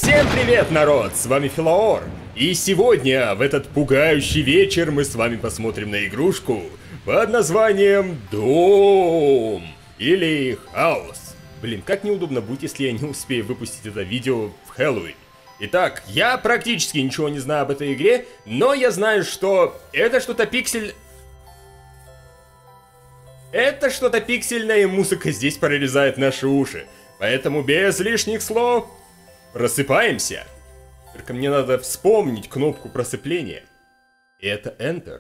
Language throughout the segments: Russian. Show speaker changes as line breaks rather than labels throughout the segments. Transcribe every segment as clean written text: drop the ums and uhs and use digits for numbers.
Всем привет, народ! С вами Филаор. И сегодня, в этот пугающий вечер, мы с вами посмотрим на игрушку под названием Дом или Хаос. Блин, как неудобно будет, если я не успею выпустить это видео в Хэллоуин. Итак, я практически ничего не знаю об этой игре, но я знаю, что это что-то Это что-то пиксельное, и музыка здесь прорезает наши уши. Поэтому без лишних слов просыпаемся. Только мне надо вспомнить кнопку просыпления. И это Enter.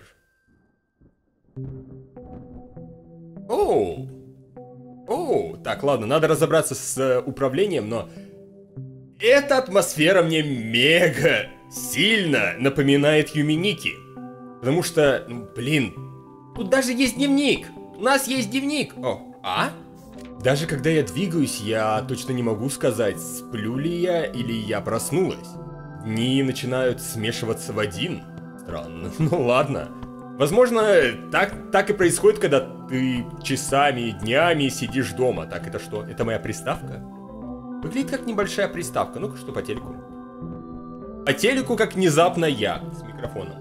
Оу, так, ладно, надо разобраться с управлением, но эта атмосфера мне мега сильно напоминает Юминики. Потому что, блин, тут даже есть дневник. У нас есть дневник. Даже когда я двигаюсь, я точно не могу сказать, сплю ли я или я проснулась. Дни начинают смешиваться в один. Странно, ну ладно. Возможно, так и происходит, когда ты часами и днями сидишь дома. Так, это что? Это моя приставка? Выглядит как небольшая приставка. Ну-ка, что по телеку? По телеку, как внезапно я с микрофоном.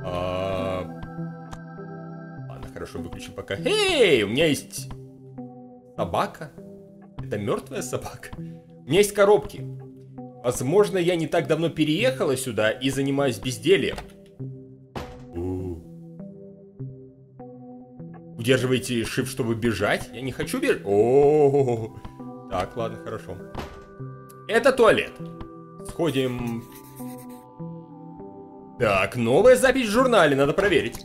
Ладно, хорошо, выключим пока. Эй, у меня есть собака. Это мертвая собака. У меня есть коробки. Возможно, я не так давно переехала сюда и занимаюсь бездельем. Удерживайте Shift, чтобы бежать. Я не хочу бежать. Так, ладно, хорошо. Это туалет. Сходим. Так, новая запись в журнале, надо проверить.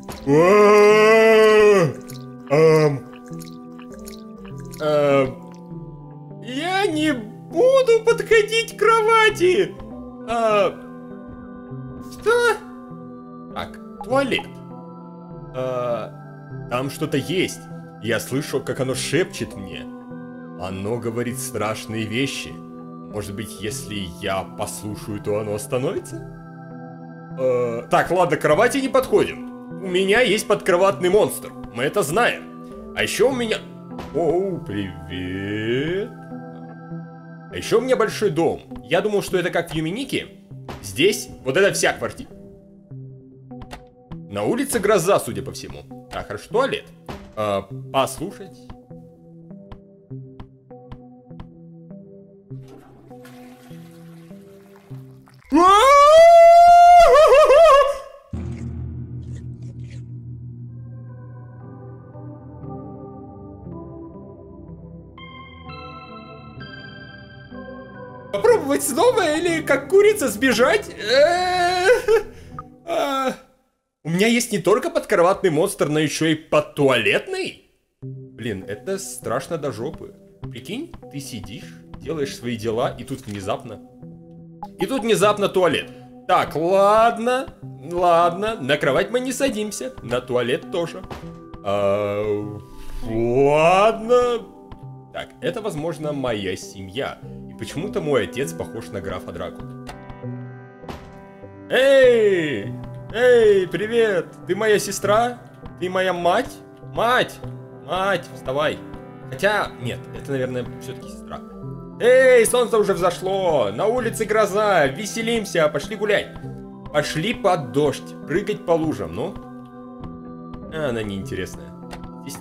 Я не буду подходить к кровати. Что? Так, туалет. Там что-то есть. Я слышу, как оно шепчет мне. Оно говорит страшные вещи. Может быть, если я послушаю, то оно остановится? Так, ладно, к кровати не подходим. У меня есть подкроватный монстр. Мы это знаем. А еще у меня... Привет. А еще у меня большой дом. Я думал, что это как в Юминике. Здесь вот это вся квартира. На улице гроза, судя по всему. Так, хорошо, туалет. Послушать. Попробовать снова или как курица сбежать? У меня есть не только подкроватный монстр, но еще и подтуалетный? Блин, это страшно до жопы. Прикинь, ты сидишь, делаешь свои дела, и тут внезапно... туалет. Так, ладно, на кровать мы не садимся, на туалет тоже. Ладно. Так, это, возможно, моя семья. И почему-то мой отец похож на графа Дракулу. Эй, привет! Ты моя сестра? Ты моя мать? Мать, вставай. Хотя, нет, это, наверное, все-таки сестра. Эй, солнце уже взошло, на улице гроза, веселимся, пошли гулять. Пошли под дождь, прыгать по лужам, ну. Она неинтересная. Здесь...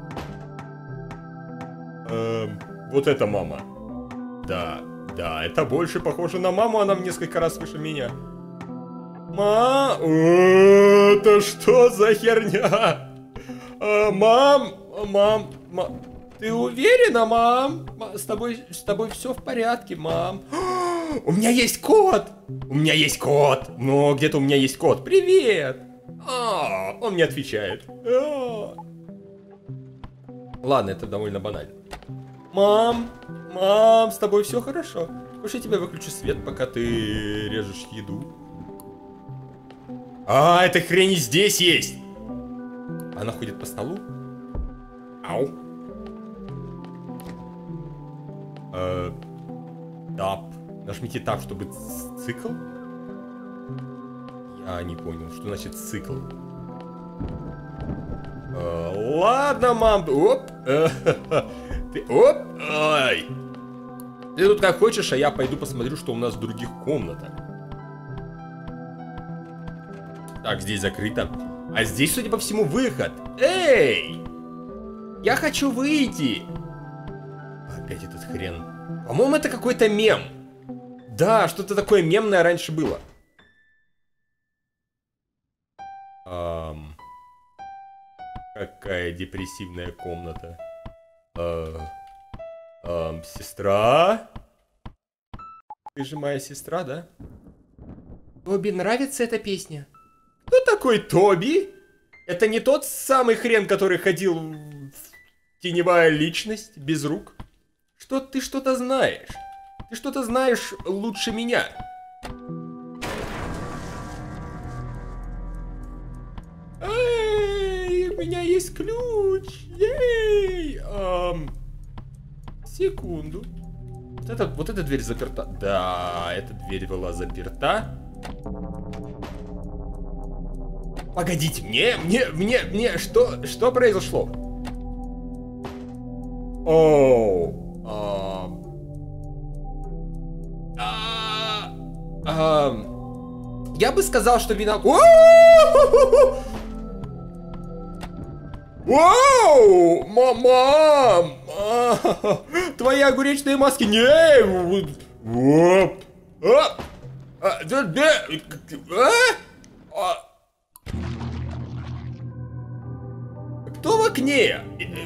Вот это мама. Да, это больше похоже на маму, она в несколько раз выше меня. Это что за херня? Мам, ты уверена, мам? С тобой все в порядке, мам. У меня есть кот! Но где-то у меня есть кот. Привет! Он мне отвечает. Ладно, это довольно банально. Мам, с тобой все хорошо? Хочешь, я тебе выключу свет, пока ты режешь еду? Эта хрень и здесь есть! Она ходит по столу? Ау. Тап. Нажмите тап, чтобы цикл? Я не понял, что значит цикл. Ладно, мам. Оп. Ай. Ты тут как хочешь, а я пойду посмотрю, что у нас в других комнатах. Так, здесь закрыто. А здесь, судя по всему, выход. Эй! Я хочу выйти. Опять этот хрен. По-моему, это какой-то мем. Да, что-то такое мемное раньше было. Какая депрессивная комната. Сестра? Ты же моя сестра, да? Тоби нравится эта песня? Кто такой Тоби? Это не тот самый хрен, который ходил в теневая личность без рук? Что ты что-то знаешь? Ты что-то знаешь лучше меня. Эй, у меня есть ключ. Ей! Секунду. Вот эта дверь заперта. Да, эта дверь была заперта. Погодите, мне, что произошло? Оу. Я бы сказал, что вина... Вау! Мам! Твои огуречные маски... Не! Кто в окне?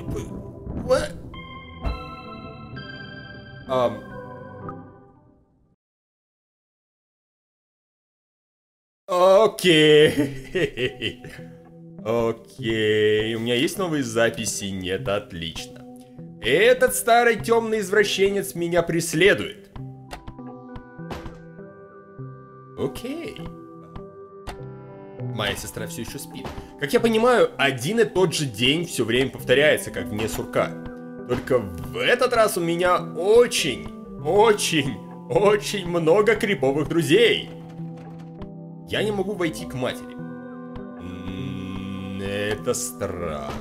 Окей. Окей. У меня есть новые записи? Нет, отлично. Этот старый темный извращенец меня преследует. Окей. Моя сестра все еще спит. Как я понимаю, один и тот же день все время повторяется, как вне сурка. Только в этот раз у меня очень много криповых друзей. Я не могу войти к матери. Это странно.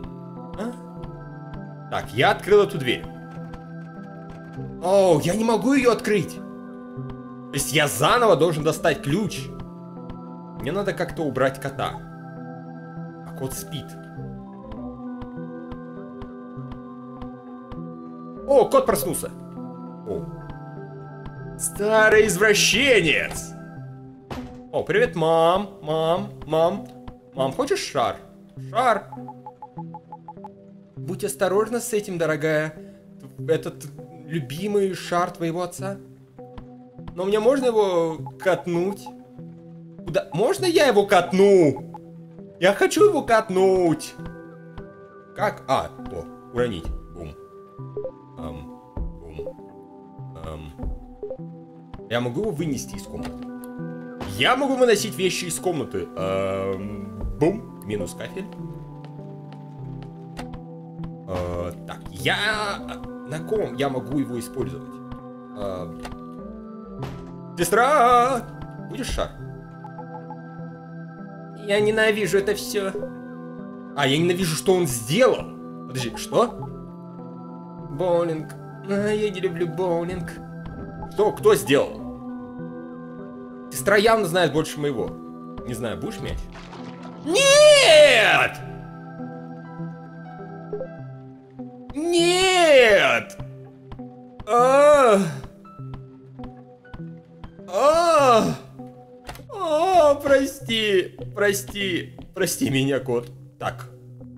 Так, я открыл эту дверь. О, я не могу ее открыть. То есть я заново должен достать ключ. Мне надо как-то убрать кота. А кот спит. О, кот проснулся. О. Старый извращенец. О, привет, мам. Мам, хочешь шар? Шар. Будь осторожна с этим, дорогая. Этот любимый шар твоего отца. Но мне можно его катнуть? Куда? Можно я его катну? Я хочу его катнуть. Как? Уронить. Бум. Я могу его вынести из комнаты? Я могу выносить вещи из комнаты. Бум. Минус кафель. Так, на ком я могу его использовать? Сестра! Будешь шар? Я ненавижу это все. Я ненавижу, что он сделал. Подожди, что? Боулинг. Я не люблю боулинг. Кто сделал? Сестра явно знает больше моего. Не знаю, будешь мяч? Нет! Нет! Прости меня, кот. Так.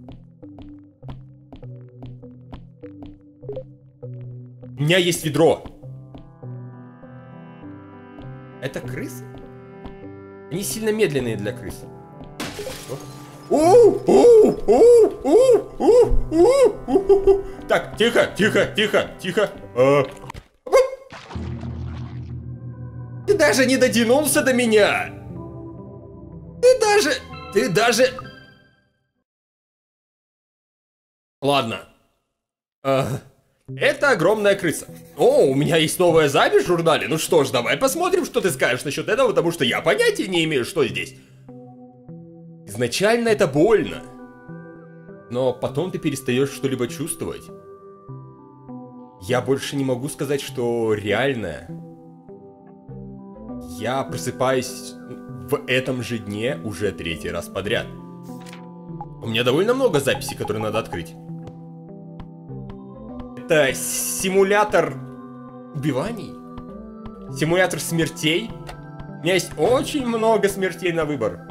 У меня есть ведро. Это крысы? Они сильно медленные для крыс. Так, тихо. Ты даже не дотянулся до меня. Ты даже... Ладно. Это огромная крыса. О, у меня есть новая запись в журнале. Ну что ж, давай посмотрим, что ты скажешь насчет этого, потому что я понятия не имею, что здесь. Изначально это больно. Но потом ты перестаешь что-либо чувствовать. Я больше не могу сказать, что реально. Я просыпаюсь в этом же дне уже 3-й раз подряд. У меня довольно много записей, которые надо открыть. Это симулятор убиваний? Симулятор смертей? У меня есть очень много смертей на выбор.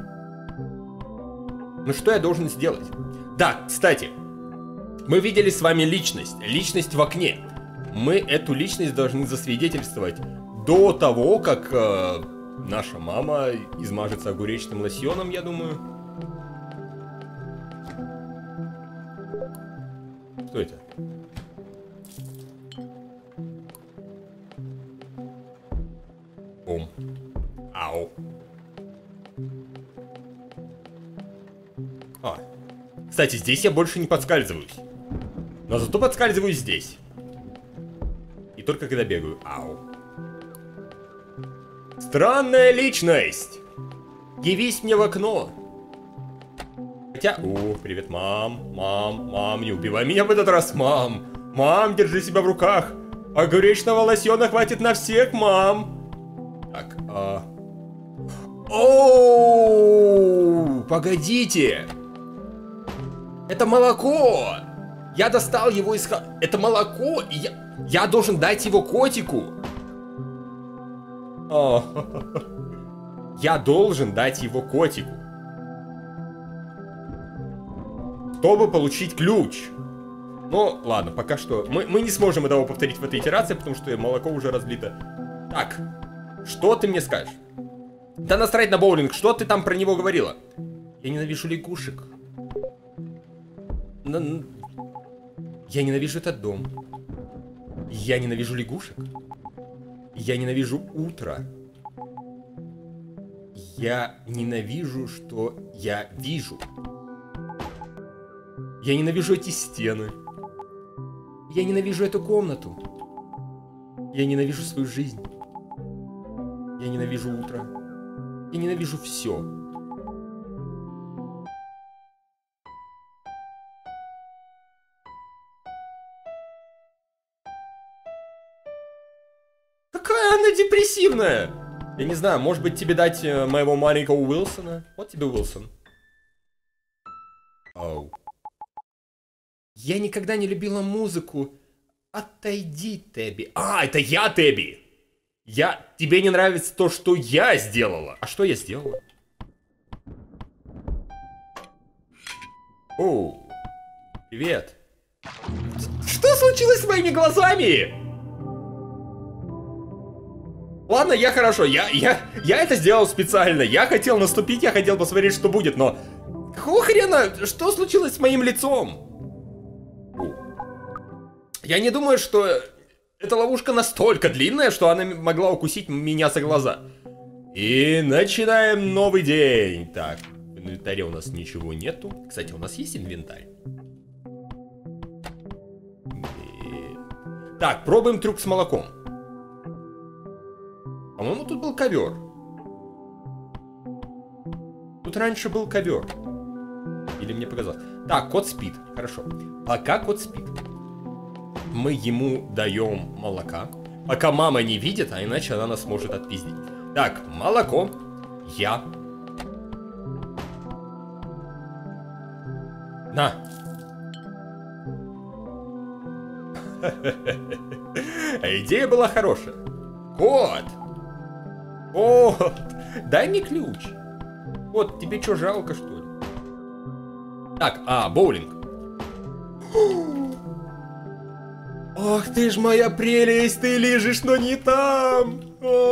Ну что я должен сделать? Да, кстати, мы видели с вами личность. Личность в окне. Мы эту личность должны засвидетельствовать до того, как наша мама измажется огуречным лосьоном, я думаю. Что это? Бум. Ау. Кстати, здесь я больше не подскальзываюсь. Но зато подскальзываюсь здесь. И только когда бегаю. Ау. Странная личность! Явись мне в окно. Хотя... О, привет, мам. Мам, не убивай меня в этот раз, мам. Мам, держи себя в руках. Огуречного лосьона хватит на всех, мам. Так, Оу, погодите. Это молоко. Я достал его из... Это молоко, и я должен дать его котику. Я должен дать его котику, чтобы получить ключ. Ну, ладно, пока что мы не сможем этого повторить в этой итерации, потому что молоко уже разлито. Так, что ты мне скажешь? Да насрать на боулинг, что ты там про него говорила? Я ненавижу лягушек. Я ненавижу этот дом. Я ненавижу лягушек. Я ненавижу утро. Я ненавижу, что я вижу. Я ненавижу эти стены. Я ненавижу эту комнату. Я ненавижу свою жизнь. Я ненавижу утро. Я ненавижу все. Какая она депрессивная! Я не знаю, может быть тебе дать моего маленького Уилсона? Вот тебе Уилсон. Оу. Я никогда не любила музыку. Отойди, Тебби. А, это я, Тебби! Тебе не нравится то, что я сделала. А что я сделала? Оу. Привет. Что случилось с моими глазами? Ладно, хорошо, я это сделал специально. Я хотел наступить, я хотел посмотреть, что будет, но... Какого хрена? Что случилось с моим лицом? Я не думаю, что эта ловушка настолько длинная, что она могла укусить меня за глаза. И начинаем новый день. Так, в инвентаре у нас ничего нету. Кстати, у нас есть инвентарь? Так, пробуем трюк с молоком. По-моему, тут был ковер. Тут раньше был ковер. Или мне показалось. Так, кот спит. Хорошо. Пока кот спит, мы ему даем молока. Пока мама не видит, а иначе она нас может отпиздить. Так, молоко. Я. На. Идея была хорошая. Кот. Кот. Дай мне ключ. Кот, тебе что, жалко, что ли? Так, боулинг. Ох ты ж моя прелесть, ты лежишь, но не там.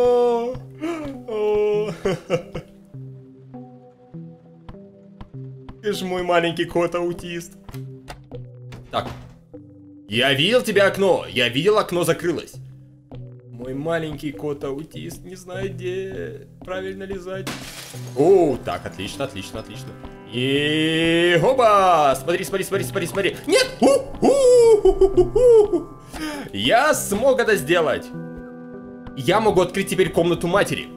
Ты ж мой маленький кот-аутист. Так. Я видел тебя окно. Я видел, окно закрылось. Мой маленький кот-аутист не знает, где правильно лизать. О, так, отлично, отлично, отлично. И хоба! Смотри, смотри, смотри, смотри, смотри. Нет! Я смог это сделать. Я могу открыть теперь комнату матери.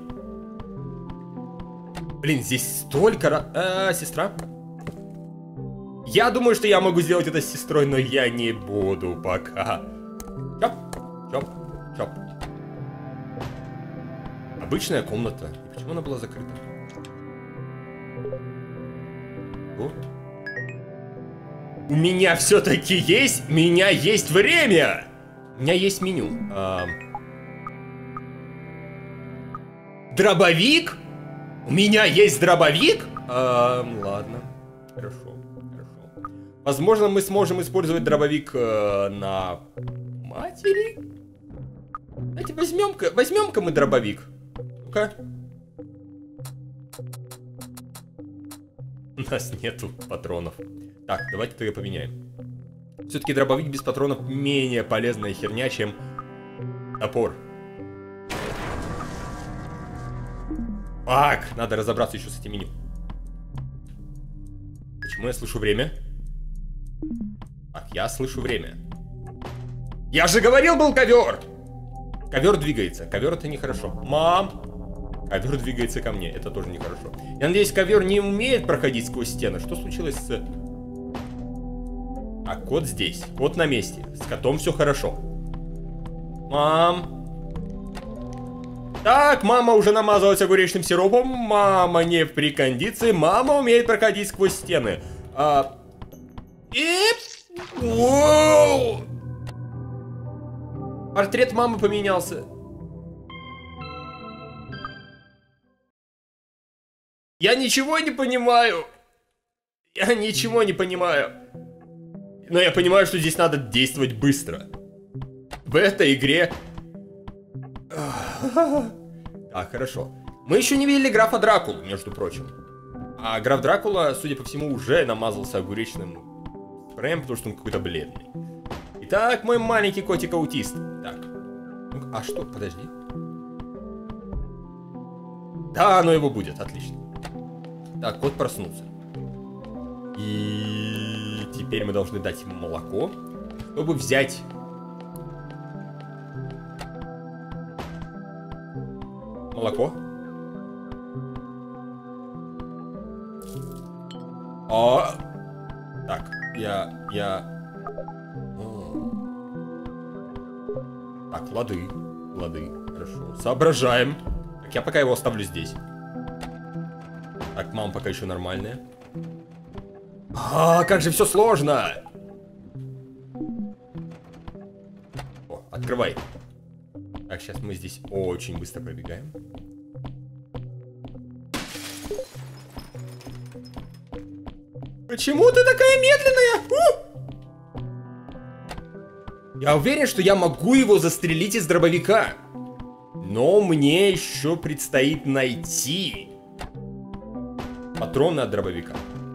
Блин, здесь столько... сестра? Я думаю, что я могу сделать это с сестрой, но я не буду пока. Чоп, чоп, чоп. Обычная комната. И почему она была закрыта? О? У меня все-таки есть... У меня есть время! У меня есть меню. Дробовик? У меня есть дробовик? Ладно. Хорошо. Возможно, мы сможем использовать дробовик на матери? Давайте возьмем-ка мы дробовик. Ну-ка. У нас нету патронов. Так, давайте тогда поменяем. Все-таки дробовик без патронов менее полезная херня, чем топор. Так, надо разобраться еще с этим меню. Почему я слышу время? Так, я слышу время. Я же говорил, был ковер! Ковер двигается. Ковер это нехорошо. Мам! Ковер двигается ко мне. Это тоже нехорошо. Я надеюсь, ковер не умеет проходить сквозь стены. Что случилось с... А кот здесь. Кот на месте. С котом все хорошо. Мам! Так, мама уже намазалась огуречным сиропом. Мама не в прикондиции. Мама умеет проходить сквозь стены. Воу! Портрет мамы поменялся. Я ничего не понимаю. Я ничего не понимаю. Но я понимаю, что здесь надо действовать быстро. В этой игре... Так, хорошо. Мы еще не видели графа Дракулу, между прочим. А граф Дракула, судя по всему, уже намазался огуречным спреем, потому что он какой-то бледный. Итак, мой маленький котик-аутист. Так. Ну, а что? Подожди. Да, оно его будет. Отлично. Так, кот проснулся. И теперь мы должны дать ему молоко, чтобы взять... Молоко. Так, Так, лады, хорошо. Соображаем. Так, я пока его оставлю здесь. Так, мама пока еще нормальная. Как же все сложно! О, открывай. Так, сейчас мы здесь очень быстро пробегаем. Почему ты такая медленная? Я уверен, что я могу его застрелить из дробовика. Но мне еще предстоит найти патроны от дробовика.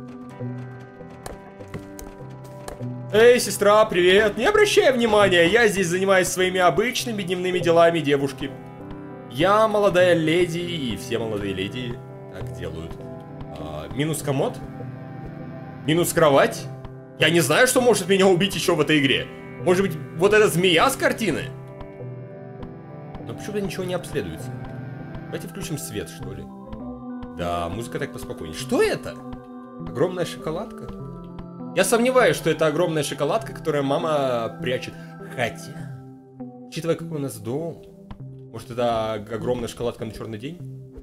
Эй, сестра, привет. Не обращай внимания, я здесь занимаюсь своими обычными дневными делами девушки. Я молодая леди, и все молодые леди так делают. Минус комод? Минус кровать? Я не знаю, что может меня убить еще в этой игре. Может быть, вот эта змея с картины? Но почему-то ничего не обследуется. Давайте включим свет, что ли. Да, музыка так поспокойнее. Что это? Огромная шоколадка? Я сомневаюсь, что это огромная шоколадка, которую мама прячет. Хотя, учитывая, какой у нас дом, может, это огромная шоколадка на черный день?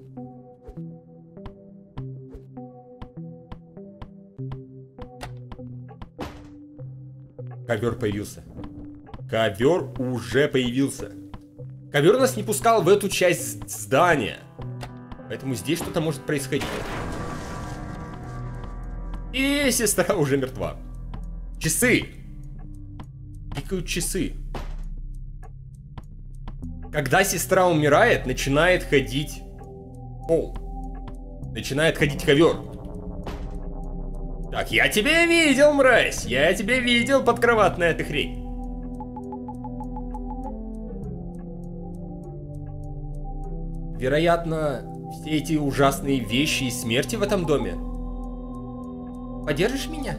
Ковер появился. Ковер уже появился. Ковер нас не пускал в эту часть здания. Поэтому здесь что-то может происходить. И сестра уже мертва. Часы. Тикают часы. Когда сестра умирает, начинает ходить пол. Начинает ходить ковер. Так, я тебя видел, мразь. Я тебя видел, подкроватная эта хрень. Вероятно, все эти ужасные вещи и смерти в этом доме. Поддержишь меня?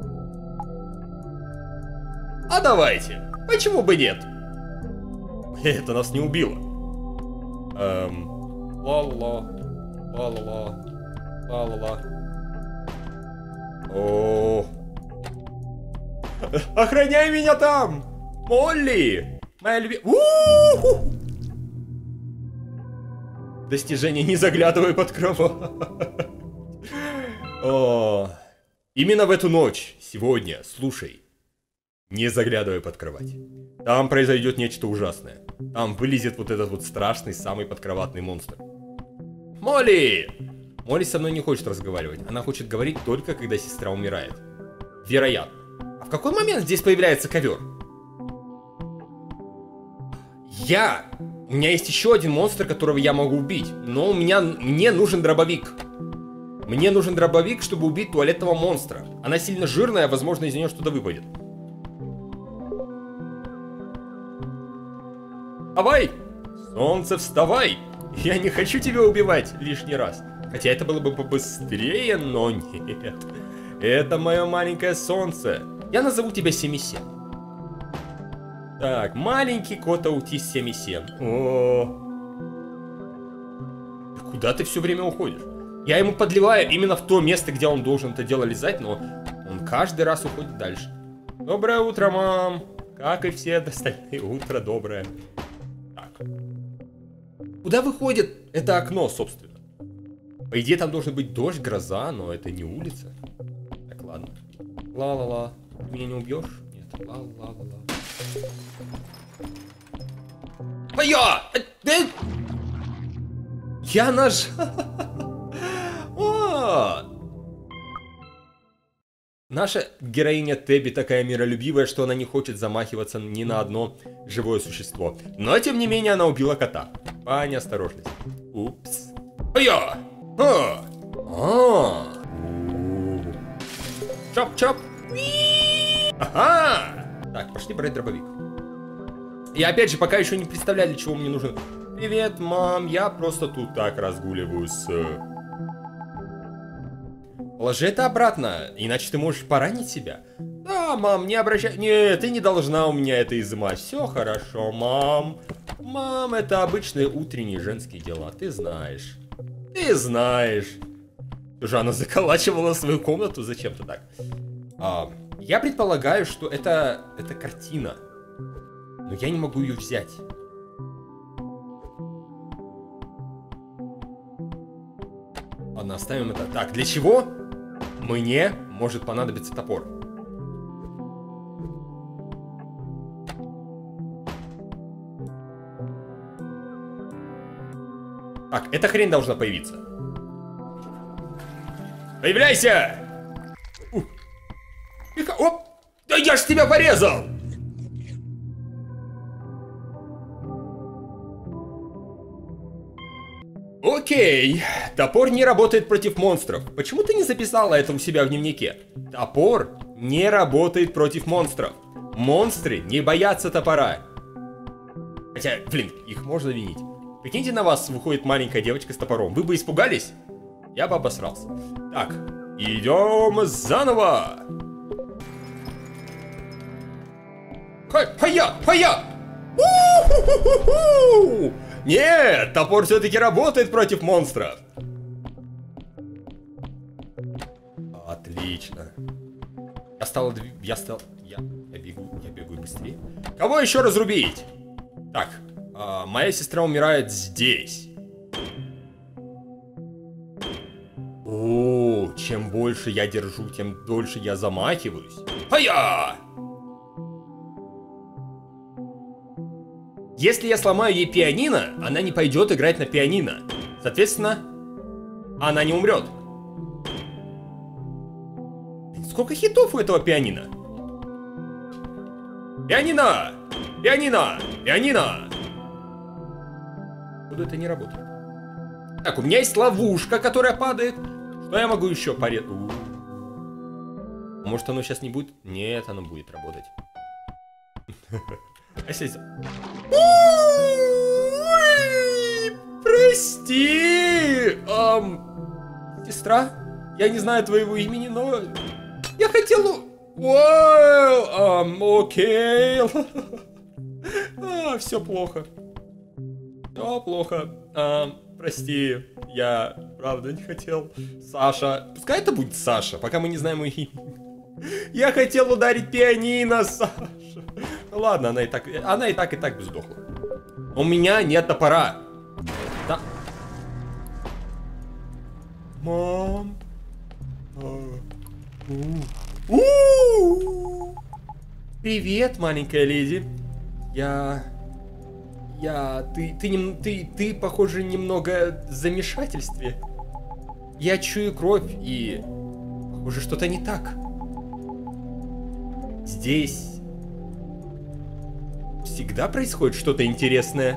А давайте. Почему бы нет? Это нас не убило. Ла-ла. Ла-ла-ла. Ла-ла-ла. О. Охраняй меня там! Молли! Моя любимая... Достижение, не заглядывай под кровать. О, именно в эту ночь, сегодня, слушай, не заглядывай под кровать. Там произойдет нечто ужасное. Там вылезет вот этот вот страшный, самый подкроватный монстр. Молли! Молли со мной не хочет разговаривать. Она хочет говорить только, когда сестра умирает. Вероятно. А в какой момент здесь появляется ковер? У меня есть еще один монстр, которого я могу убить. Но мне нужен дробовик. Мне нужен дробовик, чтобы убить туалетного монстра. Она сильно жирная, возможно, из нее что-то выпадет. Вставай! Солнце, вставай! Я не хочу тебя убивать лишний раз. Хотя это было бы побыстрее, но нет. Это мое маленькое солнце. Я назову тебя 7-7. Так, маленький кот-аутист 7-7. О. Куда ты все время уходишь? Я ему подливаю именно в то место, где он должен это дело лизать, но он каждый раз уходит дальше. Доброе утро, мам. Как и все остальные, утро доброе. Так. Куда выходит это окно, собственно? По идее, там должен быть дождь, гроза, но это не улица. Так, ладно. Ла-ла-ла. Ты меня не убьешь? Нет. Ла-ла-ла-ла. Я нажал. Наша героиня Тебби такая миролюбивая, что она не хочет замахиваться ни на одно живое существо. Но, тем не менее, она убила кота. По неосторожности. Упс. Чоп-чоп. Ага. Так, пошли брать дробовик. И опять же, пока еще не представляли, чего мне нужно. Привет, мам, я просто тут так разгуливаюсь. Положи это обратно, иначе ты можешь поранить себя. Да, мам, не обращай... Нет, ты не должна у меня это изымать. Все хорошо, мам. Мам, это обычные утренние женские дела, ты знаешь. Ты знаешь. Уже она заколачивала свою комнату зачем-то так. Я предполагаю, что это картина. Но я не могу ее взять. Ладно, оставим это. Так, для чего? Мне может понадобиться топор. Так, эта хрень должна появиться. Появляйся! Оп! Да я ж тебя порезал! Окей, топор не работает против монстров. Почему ты не записала это у себя в дневнике? Топор не работает против монстров. Монстры не боятся топора. Хотя, блин, их можно винить. Прикиньте, на вас выходит маленькая девочка с топором. Вы бы испугались? Я бы обосрался. Так, идем заново. Хая! Нет, топор все-таки работает против монстров. Отлично. Я бегу быстрее. Кого еще разрубить? Так, моя сестра умирает здесь. О, чем больше я держу, тем дольше я замахиваюсь. Хая! Если я сломаю ей пианино, она не пойдет играть на пианино. Соответственно, она не умрет. Сколько хитов у этого пианино? Пианино! Пианино! Пианино! Откуда это не работает? Так, у меня есть ловушка, которая падает. Что я могу еще порезать? Может, оно сейчас не будет? Нет, оно будет работать. Прости! Сестра? Я не знаю твоего имени, но... Я хотел... Окей. Все плохо. Все плохо. Прости, я правда не хотел. Саша. Пускай это будет Саша, пока мы не знаем ее имя. Я хотел ударить пианино, Саша. ладно, она и так бы сдохла. У меня нет топора. Да. Мам. Привет, маленькая леди. Ты, похоже, немного в замешательстве. Я чую кровь и... Похоже, что-то не так. Здесь... Всегда происходит что-то интересное.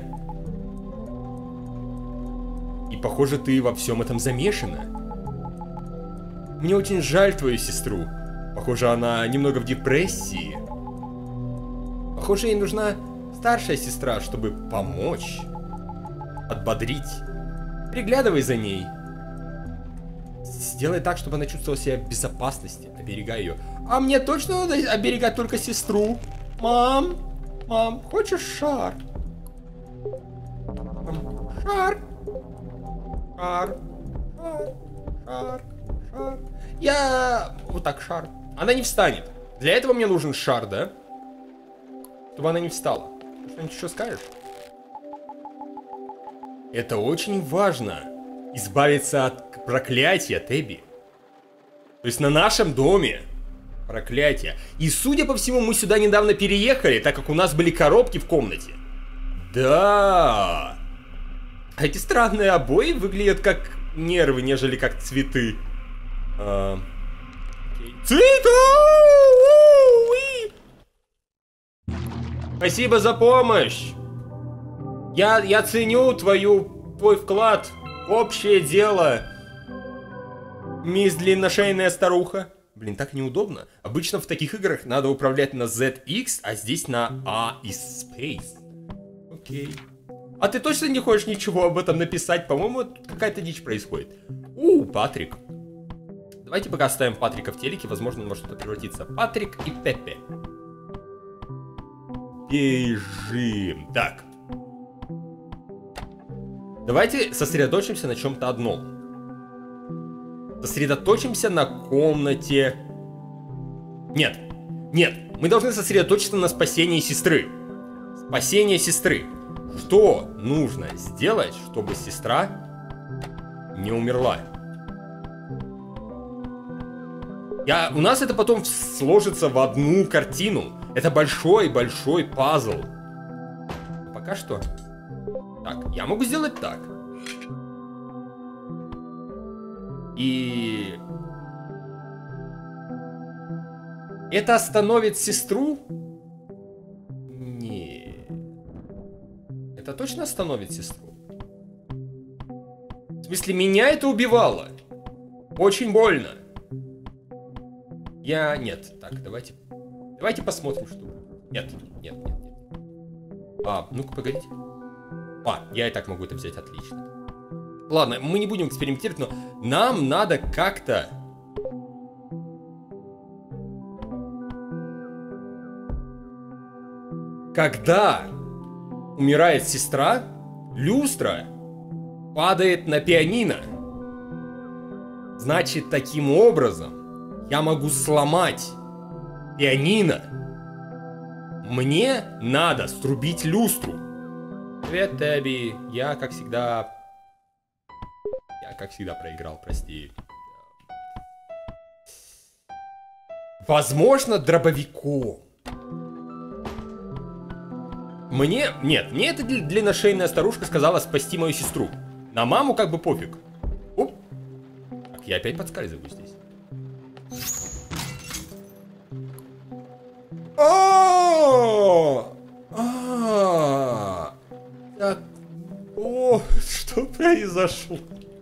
И, похоже, ты во всем этом замешана. Мне очень жаль твою сестру. Похоже, она немного в депрессии. Похоже, ей нужна старшая сестра, чтобы помочь. Подбодрить. Приглядывай за ней. Сделай так, чтобы она чувствовала себя в безопасности. Оберегай ее. А мне точно надо оберегать только сестру? Мам, хочешь шар? Шар. Я... Вот так, шар. Она не встанет. Для этого мне нужен шар, да? Чтобы она не встала. Что-нибудь еще скажешь? Это очень важно. Избавиться от проклятия, Тебби. То есть на нашем доме проклятие. И, судя по всему, мы сюда недавно переехали, так как у нас были коробки в комнате. Да. А эти странные обои выглядят как нервы, нежели как цветы. Цветы! Спасибо за помощь. Я ценю твой вклад в общее дело, мисс длинношейная старуха. Блин, так неудобно. Обычно в таких играх надо управлять на ZX, а здесь на A и Space. Окей. А ты точно не хочешь ничего об этом написать? По-моему, какая-то дичь происходит. Патрик. Давайте пока оставим Патрика в телеке, возможно, он во что-то превратится. Патрик и Пеппи. Бежим. Так. Давайте сосредоточимся на чем-то одном. Сосредоточимся на комнате. Нет. Мы должны сосредоточиться на спасении сестры. Спасение сестры. Что нужно сделать, чтобы сестра не умерла? У нас это потом сложится в одну картину. Это большой пазл. Пока что. Так, я могу сделать так. И... это остановит сестру? Не. Это точно остановит сестру? В смысле, меня это убивало. Очень больно. Нет. Так, давайте посмотрим, что... Нет. Ну-ка, погодите. Я и так могу это взять, отлично. Ладно, мы не будем экспериментировать, но нам надо как-то... Когда умирает сестра, люстра падает на пианино. Значит, таким образом я могу сломать пианино. Мне надо срубить люстру. Привет, Тебби. Я, как всегда, проиграл, прости. Возможно, дробовиком. Мне эта длинношейная старушка сказала спасти мою сестру. На маму как бы пофиг. Оп. Так, я опять подскальзываю здесь. Так, что произошло?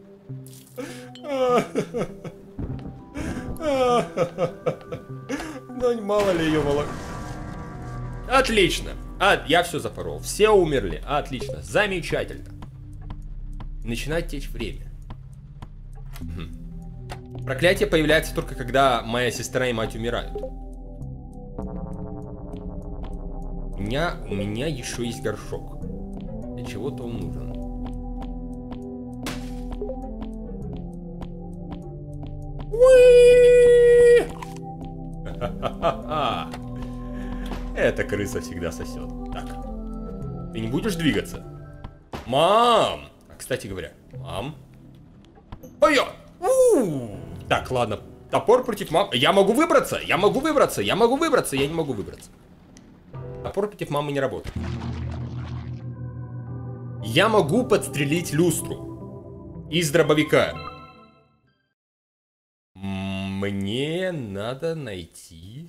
Ну, мало ли ее молоко. Отлично. Я все запорол. Все умерли. Отлично. Замечательно. Начинает течь время. Проклятие появляется только когда моя сестра и мать умирают. У меня еще есть горшок. Для чего-то он нужен. Эта крыса всегда сосет. Так. Ты не будешь двигаться? Мам! Кстати говоря, мам. Ой-ой! Так, ладно. Топор против мамы. Я могу выбраться! Я могу выбраться! Я могу выбраться! Я не могу выбраться. Топор против мамы не работает. Я могу подстрелить люстру из дробовика. Мне надо найти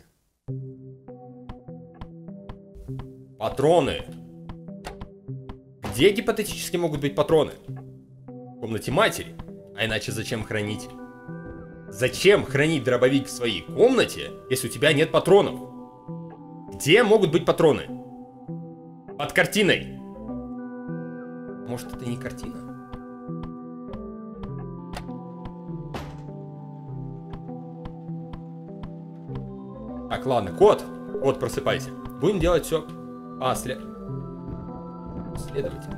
патроны. Где гипотетически могут быть патроны? В комнате матери. А иначе зачем хранить? Зачем хранить дробовик в своей комнате, если у тебя нет патронов? Где могут быть патроны? Под картиной. Может, это не картина? Так, ладно, кот. Кот, просыпайся. Будем делать все следовательно.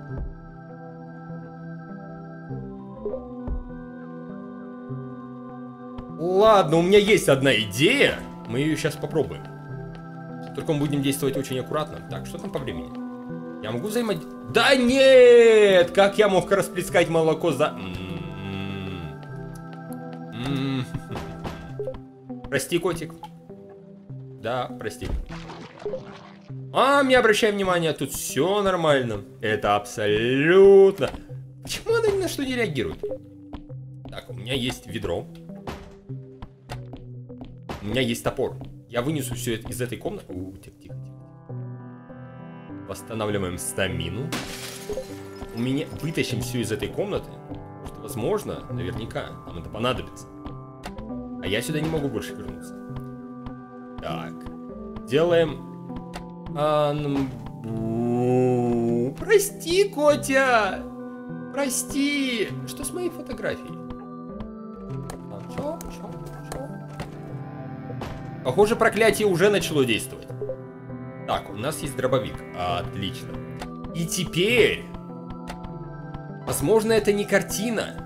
Ладно, у меня есть одна идея. Мы ее сейчас попробуем. Только мы будем действовать очень аккуратно. Так, что там по времени? Я могу взаимодействовать? Да нет! Как я мог расплескать молоко за... Прости, котик. Да, прости. Не обращай внимания, тут все нормально. Это абсолютно... Почему она ни на что не реагирует? Так, у меня есть ведро. У меня есть топор. Я вынесу все это из этой комнаты. Тихо. Восстанавливаем стамину. Вытащим все из этой комнаты. Потому что, возможно, наверняка нам это понадобится. А я сюда не могу больше вернуться. Так. Делаем... Прости, Котя! Прости! Что с моей фотографией? Чё? Похоже, проклятие уже начало действовать. Так, у нас есть дробовик. Отлично. И теперь... Возможно, это не картина.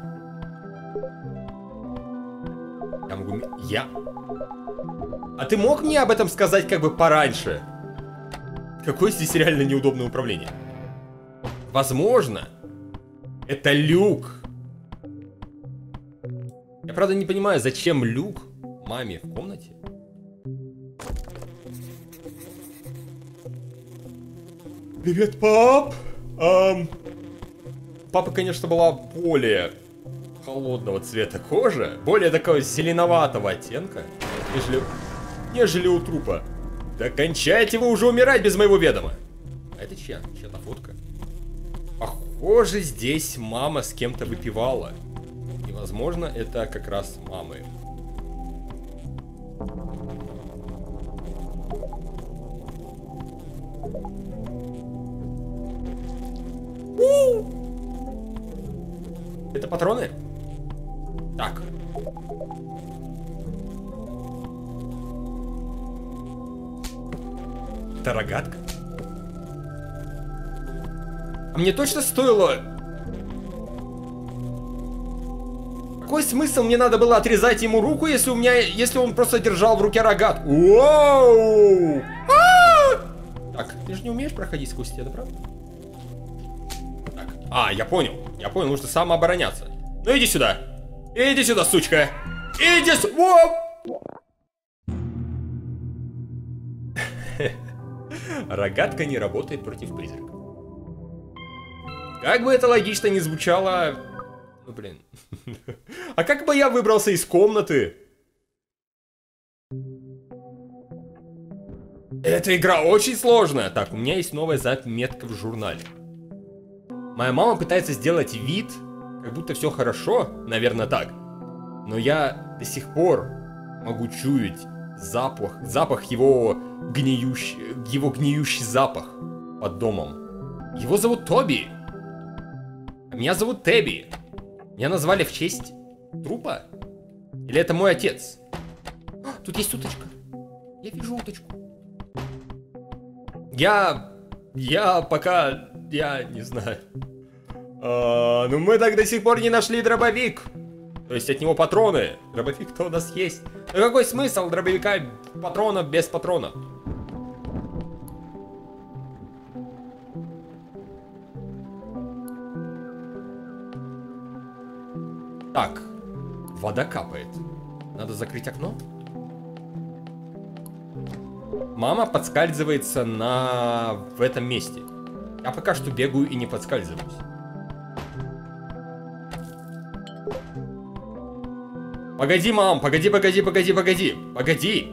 А ты мог мне об этом сказать как бы пораньше? Какое здесь реально неудобное управление? Возможно, это люк. Я правда не понимаю, зачем люк маме в комнате? Привет, пап! Папа, конечно, была более холодного цвета кожи, более такого зеленоватого оттенка, нежели у трупа. Да кончайте вы уже умирать без моего ведома! А это чья? Чья-то фотка? Похоже, здесь мама с кем-то выпивала. И, возможно, это как раз мамы. Это патроны? Так. Это рогатка? А мне точно стоило... Какой смысл? Мне надо было отрезать ему руку, если он просто держал в руке рогатку. Воу! Так, ты же не умеешь проходить сквозь стены, правда? Так. Я понял. Нужно самообороняться. Ну иди сюда. Иди сюда, сучка. Иди сюда. Рогатка не работает против призраков. Как бы это логично не звучало... Ну, блин. А как бы я выбрался из комнаты? Эта игра очень сложная. Так, у меня есть новая заметка в журнале. Моя мама пытается сделать вид, как будто все хорошо, наверное, так. Но я до сих пор могу чуять запах его гниющий запах под домом. Его зовут Тоби. А меня зовут Тебби. Меня назвали в честь трупа? Или это мой отец? Тут есть уточка. Я вижу уточку. Я не знаю. Ну мы так до сих пор не нашли дробовик. То есть от него патроны. Дробовик-то у нас есть. Но какой смысл дробовика патронов без патронов? Так, вода капает. Надо закрыть окно. Мама подскальзывается в этом месте. Я пока что бегаю и не подскальзываюсь. Погоди, мам, погоди. Погоди.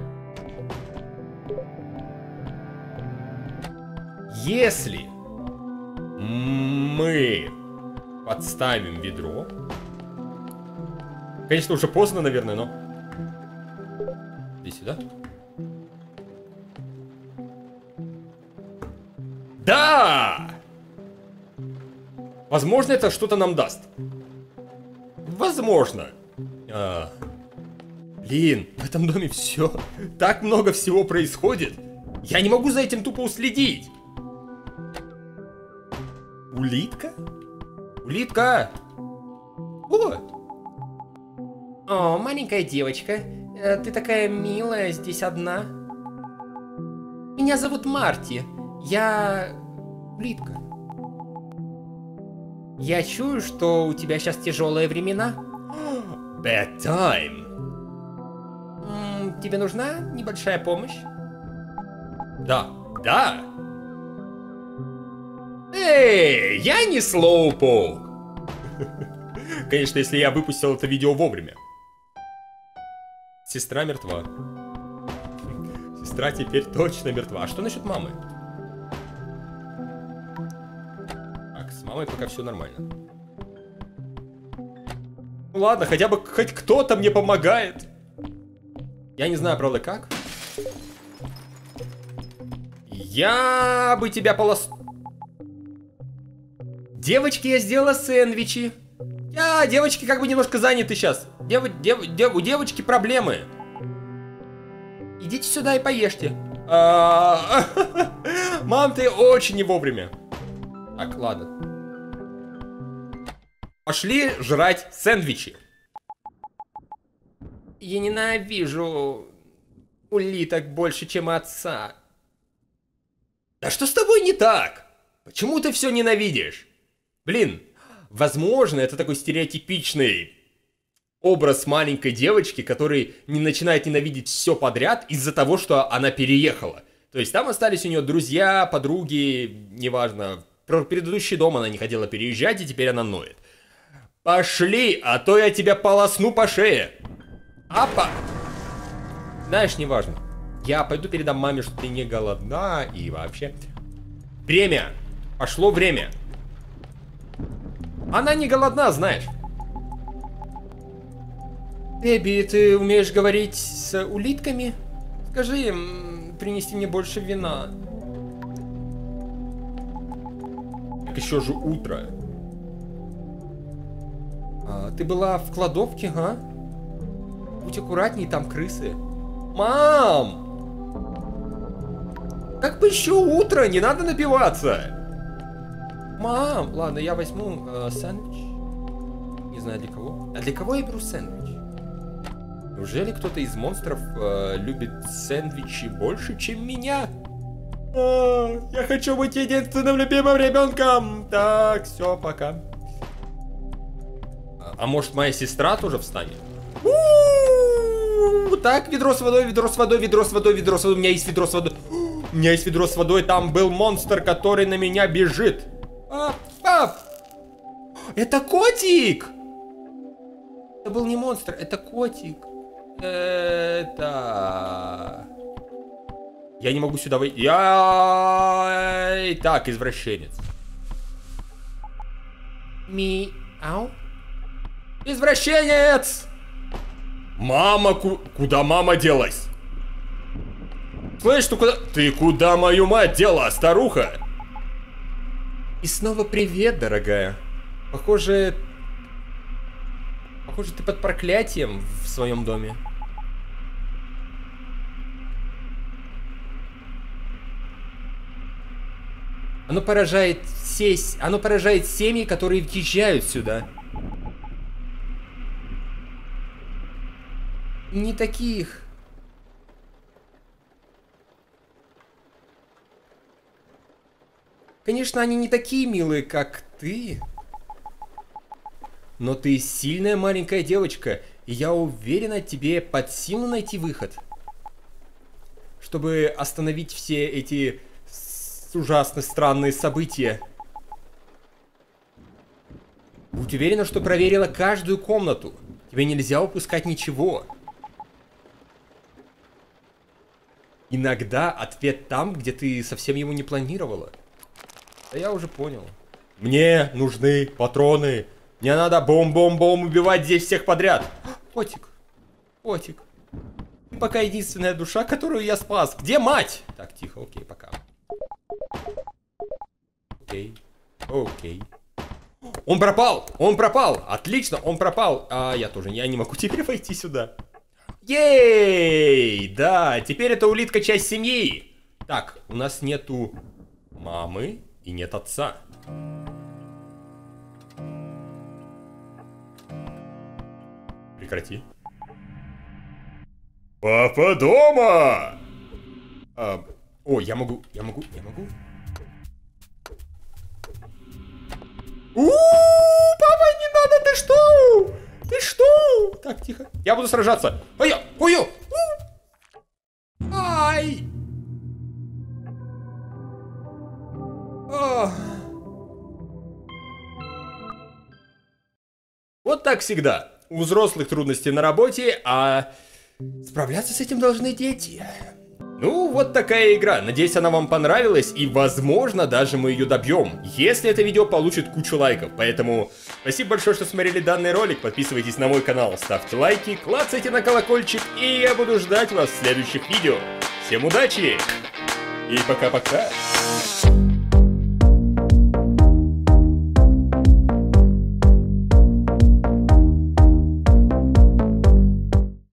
Если мы подставим ведро... Конечно, уже поздно, наверное, но... Иди сюда. Да! Возможно, это что-то нам даст. Возможно. Блин, в этом доме все. Так много всего происходит. Я не могу за этим тупо уследить. Улитка? Улитка! О! О, маленькая девочка. Ты такая милая здесь одна. Меня зовут Марти. Я... улитка. Я чую, что у тебя сейчас тяжелые времена. Bad time. Тебе нужна небольшая помощь? Да. Эй, я не слоупок. Конечно, если я выпустил это видео вовремя. Сестра мертва. Сестра теперь точно мертва. А что насчет мамы? Так, с мамой пока все нормально. Ну ладно, хотя бы хоть кто-то мне помогает. Я не знаю, правда, как. Я бы тебя Девочки, я сделала сэндвичи. Девочки как бы немножко заняты сейчас. У девочки проблемы. Идите сюда и поешьте. Мам, ты очень не вовремя. Так, ладно. Пошли жрать сэндвичи. Я ненавижу улиток больше, чем отца. Да что с тобой не так? Почему ты все ненавидишь? Блин, возможно, это такой стереотипичный образ маленькой девочки, который не начинает ненавидеть все подряд из-за того, что она переехала. То есть там остались у нее друзья, подруги, неважно. Про предыдущий дом она не хотела переезжать, и теперь она ноет. Пошли, а то я тебя полосну по шее. Апа! Знаешь, неважно. Я пойду передам маме, что ты не голодна и вообще... Время! Пошло время! Она не голодна, знаешь. Эбби, ты умеешь говорить с улитками? Скажи им принести мне больше вина. Так еще же утро. Ты была в кладовке, а? Будь аккуратней, там крысы. Мам! Как бы еще утро, не надо напиваться. Мам, ладно, я возьму сэндвич. Не знаю для кого. А для кого я беру сэндвич? Неужели кто-то из монстров любит сэндвичи больше, чем меня? Я хочу быть единственным любимым ребенком. Так, все, пока. А может, моя сестра тоже встанет? Так, ведро с водой, ведро с водой, ведро с водой, ведро с водой. У меня есть ведро с водой. У меня есть ведро с водой. Там был монстр, который на меня бежит. Это котик! Это был не монстр, это котик. Это... Я не могу сюда выйти. Так, извращенец. Мяу. Извращенец! Мама, куда мама делась? Слышь, ты куда мою мать дела, старуха? И снова привет, дорогая. Похоже, ты под проклятием в своем доме. Оно поражает семьи, которые въезжают сюда. Не таких. Конечно, они не такие милые, как ты. но ты сильная маленькая девочка, и я уверена, тебе под силу найти выход. Чтобы остановить все эти ужасно странные события. Будь уверена, что проверила каждую комнату. Тебе нельзя упускать ничего. Иногда ответ там, где ты совсем его не планировала. Да я уже понял. Мне нужны патроны. Мне надо бом-бом-бом убивать здесь всех подряд. Котик. Котик. Ты пока единственная душа, которую я спас. Где мать? Так, тихо, окей, пока. Окей. Окей. Он пропал! Он пропал! Отлично, он пропал! А я тоже, я не могу теперь войти сюда. Ей! Да, теперь эта улитка часть семьи. Так, у нас нету мамы и нет отца. Прекрати. Папа дома! О, я могу. Папа, не надо, ты что? Ты что? Так, тихо. Я буду сражаться. Ой-ой! Ай! Вот так всегда. У взрослых трудности на работе, а справляться с этим должны дети. Ну, вот такая игра. Надеюсь, она вам понравилась, и, возможно, даже мы ее добьем, если это видео получит кучу лайков. Поэтому спасибо большое, что смотрели данный ролик. Подписывайтесь на мой канал, ставьте лайки, клацайте на колокольчик, и я буду ждать вас в следующих видео. Всем удачи! И пока-пока!